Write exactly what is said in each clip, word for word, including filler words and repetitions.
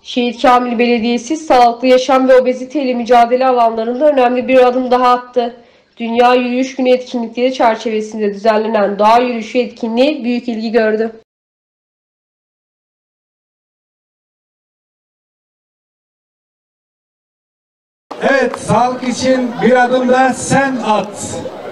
Şehit Kamil Belediyesi sağlıklı yaşam ve obeziteyle mücadele alanlarında önemli bir adım daha attı. Dünya Yürüyüş Günü etkinlikleri çerçevesinde düzenlenen doğa yürüyüşü etkinliği büyük ilgi gördü. Evet, sağlık için bir adım da sen at.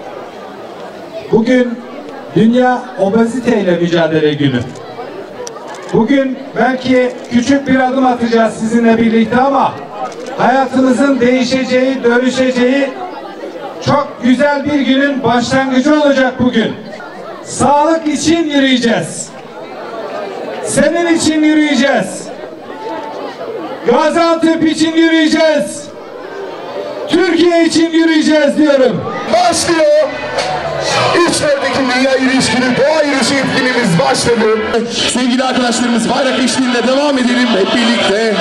Bugün Dünya Obeziteyle Mücadele Günü. Bugün belki küçük bir adım atacağız sizinle birlikte ama hayatımızın değişeceği, dönüşeceği çok güzel bir günün başlangıcı olacak bugün. Sağlık için yürüyeceğiz. Senin için yürüyeceğiz. Gaziantep için yürüyeceğiz. Türkiye için yürüyeceğiz diyorum. Başlıyor. İçerideki Dünya Yürüyüş Günü, doğa yürüyüşü etkinliğimiz başladı. Sevgili arkadaşlarımız, bayrak eşliğinde devam edelim hep birlikte.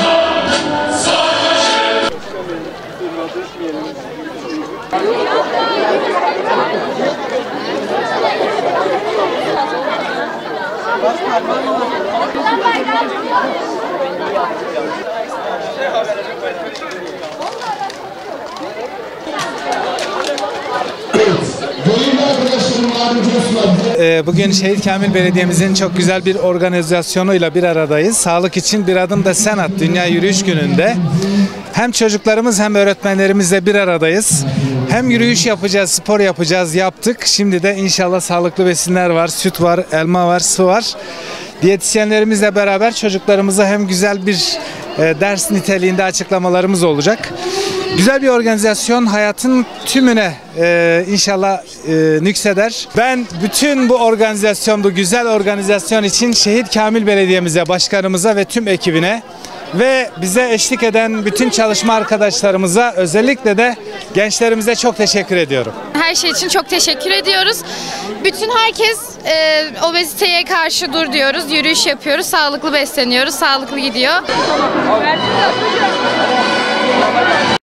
Bugün Şehit Kamil Belediye'mizin çok güzel bir organizasyonuyla bir aradayız. Sağlık için bir adım da sen at Dünya Yürüyüş Günü'nde. Hem çocuklarımız hem öğretmenlerimizle bir aradayız. Hem yürüyüş yapacağız, spor yapacağız, yaptık. Şimdi de inşallah sağlıklı besinler var, süt var, elma var, su var. Diyetisyenlerimizle beraber çocuklarımıza hem güzel bir e, ders niteliğinde açıklamalarımız olacak. Güzel bir organizasyon, hayatın tümüne e, inşallah e, nükseder. Ben bütün bu organizasyon, bu güzel organizasyon için Şehit Kamil Belediye'mize, başkanımıza ve tüm ekibine ve bize eşlik eden bütün çalışma arkadaşlarımıza, özellikle de gençlerimize çok teşekkür ediyorum. Her şey için çok teşekkür ediyoruz. Bütün herkes e, obeziteye karşı dur diyoruz, yürüyüş yapıyoruz, sağlıklı besleniyoruz, sağlıklı gidiyor.